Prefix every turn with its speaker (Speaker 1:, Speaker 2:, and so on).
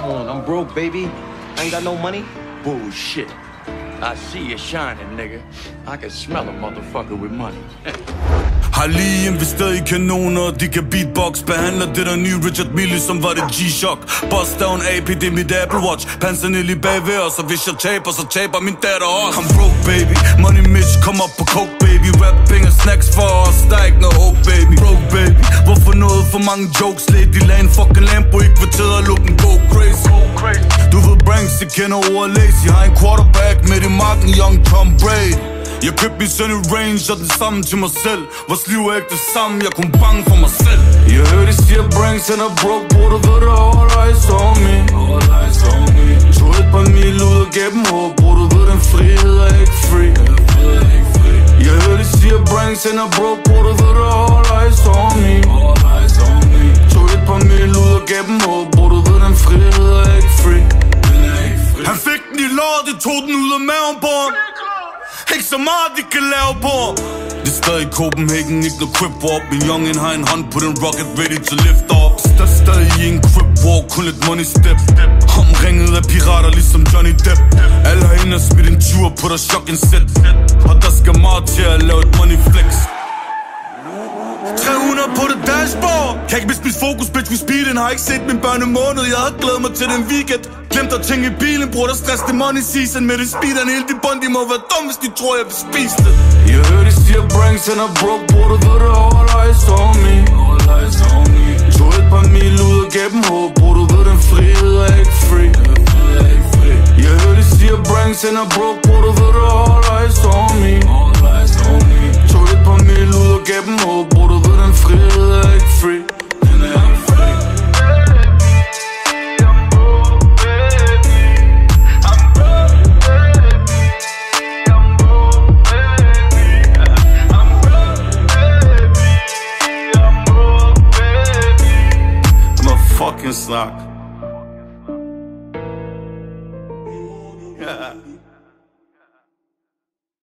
Speaker 1: Come on, I'm broke, baby. I ain't got no money.
Speaker 2: Bullshit. I see you shining, nigga. I can smell a motherfucker with money.
Speaker 3: Har lige investeret i kanoner, de kan beatbox. Behandler det der nye Richard Mille, som var det G-Shock. Bust down AP, det er mit Apple Watch. Panserne lige bagved os, og hvis jeg taber, så taber min datter også. I'm broke, baby. Money Mitch, kom op på coke, baby. Rap, penge og snacks for os, der er ikke noget hope, baby. Broke, baby. Hvorfor noget for mange jokes? Lidt de lagde en fucking Lambo i kvarteret og luk den go crazy. Du ved Branks, jeg kender ordet lazy. Har en quarterback midt i marken, young Tom Brady. Jeg købte min søn i range og den samme til mig selv. Vores liv er ikke det samme, jeg er kun bange for mig selv. Jeg hører de siger Branks, han er broke, bror, du ved det, all eyes on me. Tog et par mil ud og gav dem håb, bror, du ved den frihed er ikke free. Jeg hører de siger Branks, han er broke, bror, du ved det, all eyes on me. Tog et par mil ud og gav dem håb, bror, du ved den frihed er ikke free. Han fik den i låret, det tog den ud af maven på ham. Ikke så meget, de kan lave på. Det er stadig Copenhagen, ikke noget crip walk. Min youngin har en hånd på den rocket, ready to lift off. Stadig i en crip walk, kun lidt money step. Omringet af pirater, ligesom Johnny Depp. Alle har inde og smidt en tur på der shocking set. Og der skal meget til at lave et money flex. 300 på det dashboard. Kan ikke miste mit fokus, bitch, vi speeden. Har ikke set min børn en måned, jeg har glædet mig til den weekend. Glemt at tænke i bilen, bror, der stress det money season. Med det speederen helt i bund, de må være dum, hvis de tror, jeg vil spise det. Jeg hører de siger Branks, han er broke, bror, du ved det, all eyes on me. Tog et par mil ud og gav dem håb, bror, du ved den frihed er ikke free. Jeg hører de siger Branks, han er broke, bror, du ved det, all eyes on me. Tog et par mil ud og gav dem håb, bror, du ved den frihed er ikke free. Fucking slap.